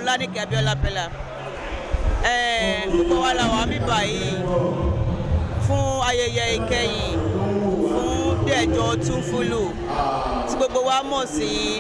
Ọlánìkẹ́ Abíọ́lá Pẹ́lá. Gbogbo wa la wà mí báyìí fún ayẹyẹ ìkẹyìn fún Dẹ̀jọ́ Túnfúlù tí gbogbo wa mọ̀ sí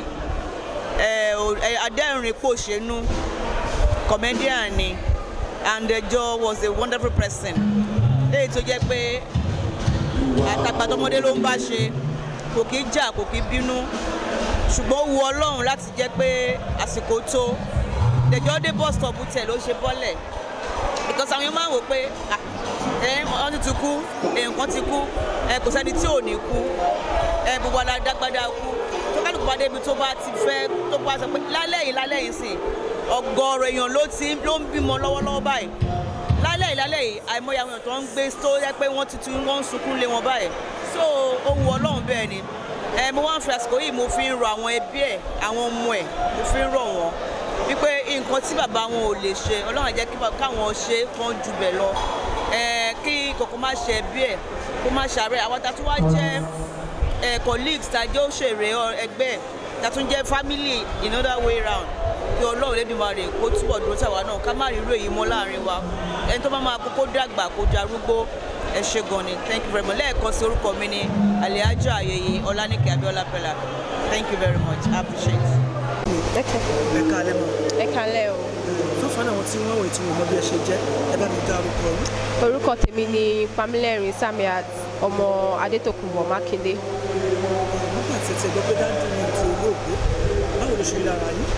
adẹ́rìn-pòṣénú comedian ni, and Dẹ̀jọ́ was a wonderful person. Léyìí tó jẹ́ pé àtàgbàtọ́mọdé ló ń bá ṣe, kò kí jà kò kí bínú, ṣùgbọ́n ó wu Ọlọ́run láti jẹ́ pé àsìkò tó Dẹ̀jọ́ dé bus stop tẹ̀ ló ṣe bọ́lẹ̀, because àwọn èèyàn máa ń wò pé wọ́n ti kú, èèyàn ti kú, kò sẹ́ni tí ò ní kú, gbogbo aládágbádá kú, tó kálukú bá débi tó bá ti fẹ́ tó bá sọ pé lálẹ́ yìí sì ọgọ́rọ̀ èèyàn ló ń bímọ lọ́wọ́lọ́wọ́ báyìí. Lálẹ́ yìí àìmọye àwọn èèyàn tó ń gbé tó yẹ pé wọ́n ń sunkún lé wọn báyìí. So ó wu Ọlọ́run bẹ́ẹ̀ ni. Mo wá ń fi àsìkò yìí mo fi ń rọ àwọn ẹbí ẹ̀, àwọn ọmọ ẹ̀, mo fi ń rọ wọn wípé nǹkan tí bàbá wọn ò lè ṣe, Ọlọ́run á jẹ́ káwọn ṣe kán jù bẹ̀ lọ. Kí kòkó má ṣe ẹbí ẹ̀, kó má ṣàárẹ̀. Àwọn tá tún wá jẹ́ colleagues tá jẹ́ òṣèré ẹgbẹ́ tá tún jẹ́ family in other way round, kí Ọlọ́run Lédùmarè kó túbọ̀ dúró tàwa náà ká má rí irú èyí mọ́ láàrin wa. Ẹni tó bá máa kókó dàgbà kó darúgbó. Ẹ ṣé gan ni, thank you very much. Lẹ́ẹ̀kan sí orúkọ mi ni Alhaja Ayeye Ọlánìkẹ́ Abíọ́lá Pẹ́lá. Thank you very much, I appreciate it. Ẹ káalẹ́ mọ́. Ẹ káalẹ́ o. Fún fún àwọn tí wọ́n wò tí wọ́n mọ bí ẹ ṣe jẹ́, ẹ bá mi dá orúkọ yín. Orúkọ tèmi ni Pamílẹ́rìn Samiat, ọmọ Adétòkunbọ̀ Mákindé. Nígbà tí ẹ gbọ́ pé dáńdú ni ti olóògbé, báwo ló ṣe lára yín?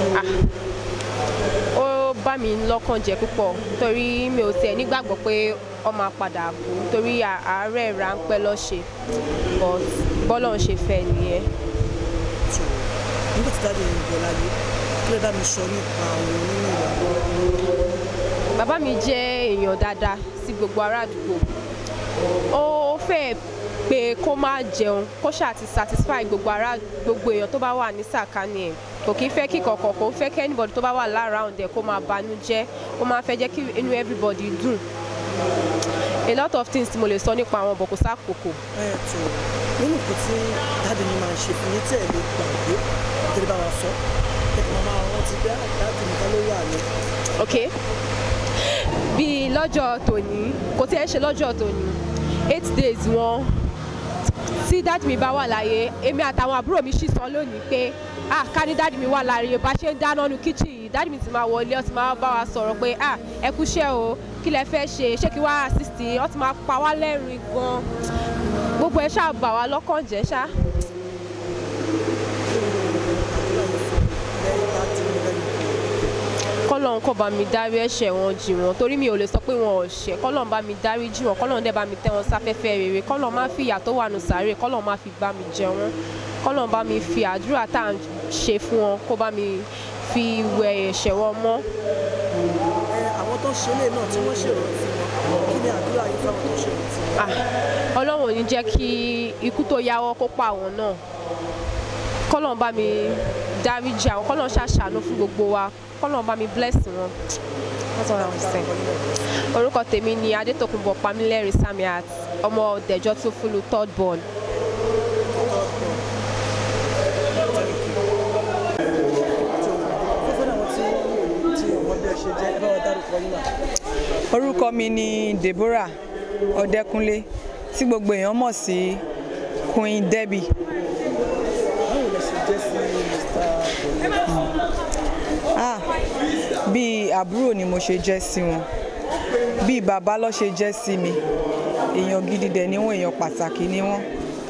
Ó bá mi lọ́kàn jẹ́ púpọ̀ torí mi ò tiẹ̀ nígbàgbọ́ pé ó máa padà kú torí àárẹ̀ ráńpẹ́ ló ṣe, but bọ́lọ̀ ń ṣe fẹ́ nìyẹn. Nígbà tí dáàdì yìí bọ̀ láyé, kí ló dá mi sọ nípa àwọn onínú ìwà? Bàbá mi jẹ́ èèyàn dáadáa sí gbogbo ará àdúgbò. Ó fẹ́ pé kó má jẹun kó ṣáà ti satisfy gbogbo èèyàn tó bá wà ní sàkání ẹ̀. Kò kí ń fẹ́ kí kọ̀ọ̀kan kò fẹ́ kí anybody tó bá wà láround ẹ̀ kó máa banújẹ́, ó máa fẹ́ jẹ́ kí inú everybody dùn. A lot of things tí mo lè sọ nípa àwọn bọ̀ kò sákòókò. Nínú nǹkan tí dáàdì mi máa ń ṣe fún yín tí ẹ lè gbàgbé kí lè bá wa sọ, kẹ́kọ̀ọ́ máa rántí pé dáàdì nìkan ló wà ní. Ok, bí lọ́jọ́ tòní, kò tí ẹ ṣe lọ́jọ́ tòní, 8 days wọn tí dáàdì mi bá wà láyé, èmi àtàwọn àbúrò mi sì sọ lónìí pé ká ní dáàdì mi wà láyé bá ṣe ń dáná nu kíchìn yìí, dáàdì mi ti máa wọlé, ó ti máa bá wa sọ̀rọ̀ pé ẹ kúṣẹ́ o, kí lẹ fẹ́ ṣe kí wá assist, ó ti máa pa wá lẹ́rìn gan, gbogbo ẹ ṣáà bà wá lọ́kàn jẹ́ ṣá. Kọ́lọ́run kó bá mi dárí ẹ̀ṣẹ̀ wọn jì wọ́n torí mi ò lè sọ pé wọn ò ṣẹ̀, Kọ́lọ́run bá mi dárí jì wọ́n, Kọ́lọ́run dẹ̀ bá mi tẹ́ wọn sáfẹ́fẹ́ rere, Kọ́lọ́run má fi ìyà tó wà nù sàárè, Kọ́lọ́run má fi bá mi jẹ wọ́n, Kọ́lọ́run bá mi fi àdúrà tá à ń ṣe fún wọn kó bá mi fi wẹ ẹ̀ṣẹ̀ wọn mọ́. Àwọn tó ṣe lè náà tí wọ́n ṣèrántí wọn, kí ni àdúrà yìí fáwọn tó ṣèrántí wọn? Ọlọ́run ò ní jẹ́ kí ikú tó yáwọ́ kó pa àwọn náà, Kọ́lọ́run bá mi dárí jì àwọn, Kọ́lọ́run ṣàṣàánú fún gbogbo wa, Kọ́lọ́run bá mi bless wọn. That's all I'm saying. Orúkọ tèmi ni Adétòkunbọ̀ Pamílẹ́rìn Samiat, ọmọ Dẹ̀jọ́ Túnfúlù, 3rd born. Orúkọ mi ni Deborah Ọdẹ́kúnlé tí gbogbo èèyàn mọ̀ sí Queen Debbie. Báwo lẹ ṣe jẹ́ sí Mr. Bí àbúrò ni mo ṣe jẹ́ sí wọn, bí bàbá ló ṣe jẹ́ sí mi, èèyàn gidi dẹ̀ ni wọ́n, èèyàn pàtàkì ni wọ́n.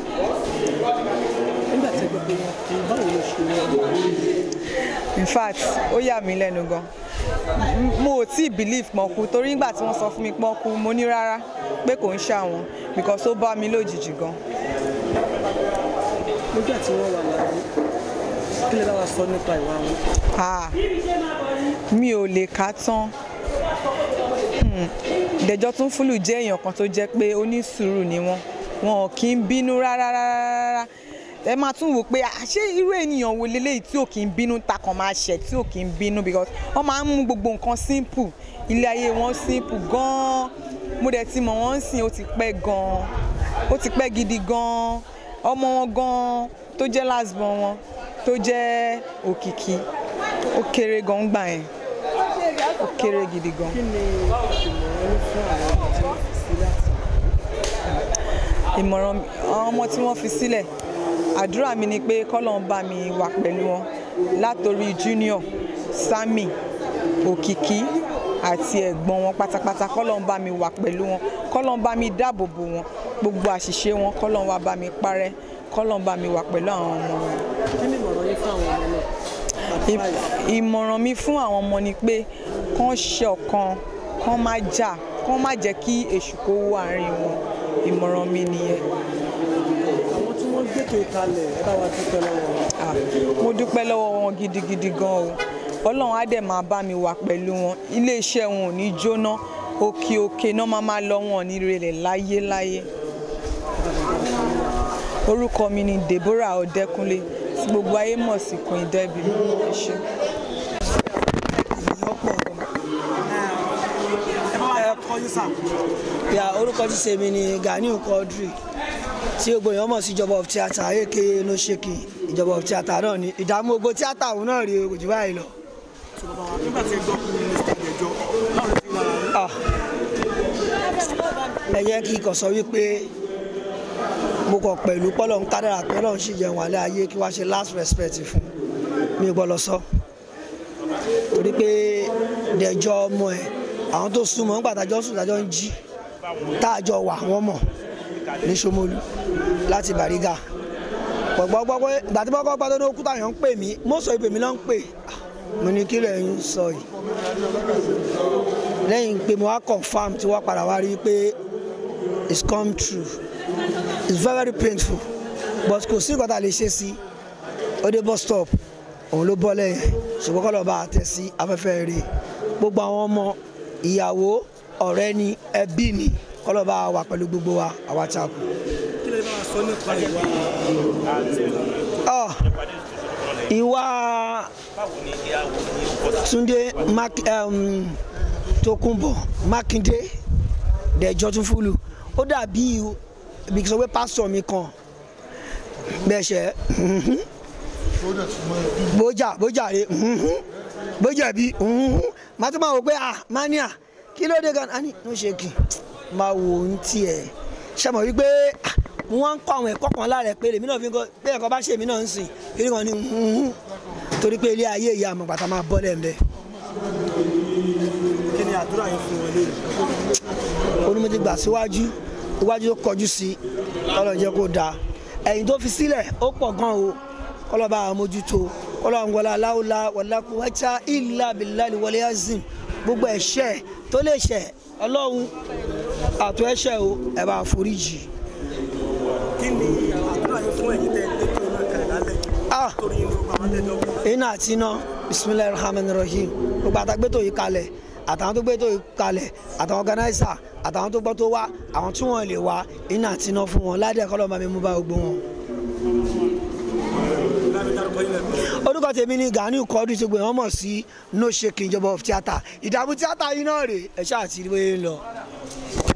Nígbà tí gbogbo wọn kú, báwo ló ṣe wọ́n? In fact, ó yà mí lẹ́nu gan. Mo ò tí believe pọ́n kú torí nígbà tí wọ́n sọ fún mi pọ́n kú, mo ní rárá pé kò ń ṣàwọn because ó bá mi lójijì gan. Nígbà tí wọ́n wà láyé, kí lè bá wa sọ nípa ìwà wọn? Mi ò lè kà tán. Dẹ̀jọ́ Túnfúlù jẹ́ èèyàn kan tó jẹ́ pé onísùúrù ni wọ́n, wọn ò kí ń bínú rárá. Ẹ máa tún wò pé ṣé irú ènìyàn wo leléyìí tí ò kí ń bínú takàn máa ṣẹ̀ tí ò kí ń bínú because wọ́n máa ń mú gbogbo nǹkan simple, ilé ayé wọn simple gan-an. Mo dẹ̀ ti mọ̀ wọ́n sìn ó ti pẹ́ gan-an, ó ti pẹ́ gidi gan-an. Ọmọ wọn gan-an tó jẹ́ last born wọn tó jẹ́ Òkìkí, ó kéré gan gbà yẹn, ó kéré gidi gan. kí ni ìmọ̀ràn yín fún àwọn ọmọ tí wọ́n fi sílẹ̀? Ìmọ̀ràn àwọn ọmọ tí wọ́n fi sílẹ̀, àdúrà mi ni pé k'Ọlọ́run bá mi wà pẹ̀lú wọn látòrí Junior, Sammy, Òkìkí àti ẹ̀gbọ́n wọn pátápátá. K'Ọlọ́run bá mi wà pẹ̀lú wọn, k'Ọlọ́run bá mi dáàbò bò wọn, gbogbo àṣìṣe wọn k'Ọlọ́run wá bá mi parẹ́, k'Ọlọ́run bá mi wà pẹ̀lú àwọn ọmọ wọn. kí ni ìmọ̀ràn yín fún àwọn ọmọ náà? Ìmọ̀ràn mi fún àwọn ọmọ ni pé kán ṣọ̀kan, kán má jà, kán má jẹ́ kí èṣù kó wọ àárín wọn. Ìmọ̀ràn mi nìyẹn. àwọn tí wọ́n gbètò ìkalẹ̀ ẹ bá wa dúpẹ́ lọ́wọ́ wọn. Mo dúpẹ́ lọ́wọ́ wọn gidigidi gan o. Ọlọ́run á dẹ̀ máa bá mi wà pẹ̀lú wọn. Iléeṣẹ́ wọn ò ní jóná, òkè òkè náà máa lọ, wọn ò ní relẹ̀ láyé láyé. Orúkọ mi ni Deborah Ọdẹ́kúnlé tí gbogbo ayé mọ̀ sí Queen Debbie. Ẹ ṣé. Orúkọ tí sèmi ni Ganiu Quadri tí gbogbo èèyàn mọ̀ sí ìjọba of theatre aka No Shaking. Ìjọba of theatre náà ni ìdààmú gbogbo tíátà òun náà rí o, kò jù báyìí lọ. nígbà tí ẹ gbọ́ pé mínísítà ìjọ báwo ló ti lára ẹ jẹ́ kí n kàn sọ wípé mo kàn pẹ̀lú pọ́lọ̀ ń kádàrà pé Ọlọ́run sì jẹun wálé ayé kí wá ṣe last respect fún mi gbọ́ lọ sọ torí pé dẹjọ́ ọmọ ẹ̀ àwọn tó súnmọ́ nígbà tájọ́ sùn tájọ́ ń jí táàjọ wà wọ́n mọ̀ ní Ṣómólú láti Bàrígà gbọ́gbọ́ pé ìgbà tí bọ́kọ́ gbá tó ní òkúta yẹn ń pè mí mo sọ ìpè mí ló ń pè mo ní kí lẹ́yìn sọ yìí lẹ́yìn pé mo wá confam tí wọ́n padà wá rí pé it's come true it's very very painful but kò sí nǹkan tá a lè ṣe sí ó dé bus stop òun ló bọ́ lẹ́yìn ṣùgbọ́n kọ́ lọ́ọ́ bá a tẹ̀ sí afẹ́fẹ́ rẹ̀ gbogbo àwọn ọmọ ìyàwó ọ̀rẹ́ ni ẹbí ni kọ́ lọ́ọ́ bá a wà pẹ̀lú gbogbo wa àwa tí a kù. kí lè máa sọ nípa ìwà Túndé Tókunbọ̀ Mákindé Dẹ̀jọ́ Túnfúlù ó dàbí ibi sọ pé pásítọ̀ mi kan bẹ́ẹ̀ṣẹ̀ bójàre bójàbí máa tún máa wò pé mania kí ló dé gan ani ló ṣe kì máa wò ó ń tiẹ̀ ṣe mọ̀ wípé wọ́n ń kọ́ àwọn ẹ̀kọ́ kan lára ẹ̀ pé èmi náà fi ń kọ́ pé ẹ̀kọ́ bá ṣe èmi náà ń sìn kiri kan ní torí pé ilé ayé ìyá àmọ́ pàtàkì máa bọ́ lẹ́ǹbẹ̀. kí ni àdúrà yẹn fún wọn lórí. onímọ̀ ti gbà síwájú iwájú tó kọjú sí Ọlọ́run jẹ́ kó dáa ẹ̀yìn tó fi sílẹ̀ ó pọ̀ gan o kọ́lọ́ bá mójútó kọ́lọ́ ń wọlé aláwòlá wọlákú wáṣá ìlà bìláàlì wọlé azim gbogbo ẹ̀ṣẹ̀ tó lè ṣẹ̀ Ọlọ́run àtọ́ ẹ̀ṣẹ̀ o ẹ̀ bá foríjì. kí ni àdúrà yẹn fún ẹ̀yin tẹ́ ẹ tó iná kalẹ̀ lálẹ́ torí inú àwọn tẹ́jọ́. iná àti iná bisimilayi rahman rahim gbogbo àtàgbé tó yí kalẹ̀ àtàwọn tó gbé tó yí kalẹ̀ àtàwọn organizer àtàwọn tó gbọ́ tó wá àwọn tí wọ́n lè wá iná àti iná fún wọn ládẹ́ kọ́lọ́ máa mi mú bá gbogbo wọn. orúkọ tèmi ni Ganiu Quadri tí gbé wọn mọ̀ sí No Shaking ìjọba of theatre ìdààmú tíátà yìí náà rè é ṣáà ti rí bóyá ń lọ.